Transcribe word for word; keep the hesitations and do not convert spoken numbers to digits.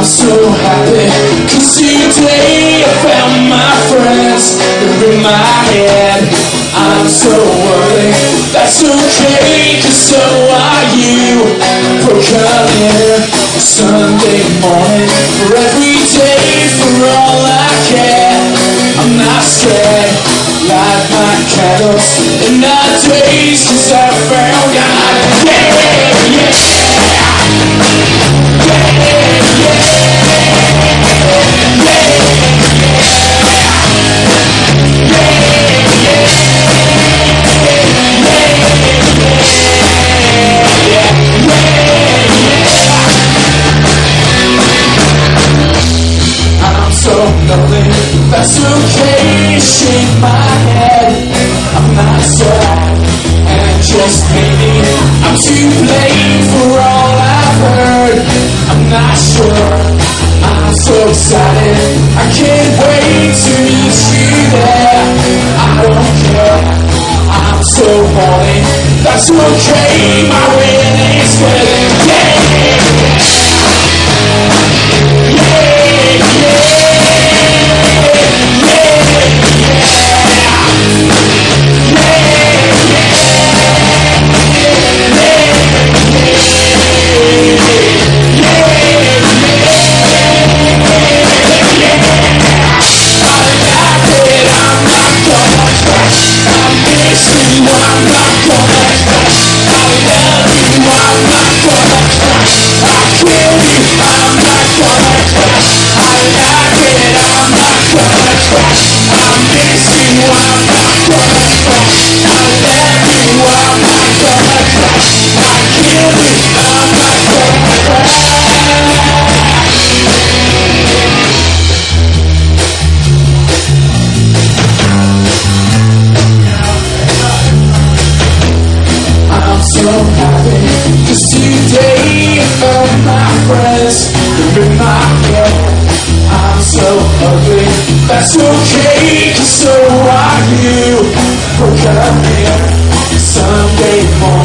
so happy, cause today I found my friends. They're in my head. I'm so worried, that's okay, cause so are you. Broke up in Sunday morning, for every day, for all I care. I'm not scared, light my candles in the days, cause I found God. Yeah, yeah. That's okay, shake my head. I'm not sad, and just maybe I'm to blame for all I've heard. I'm not sure, I'm so excited, I can't wait to meet you there. I don't care, I'm so horny. That's okay, my winning's good. Yeah! So happy, cause today I found my friends. They're in my head. I'm so ugly, that's okay, cause so are you. Broke up here Sunday morning.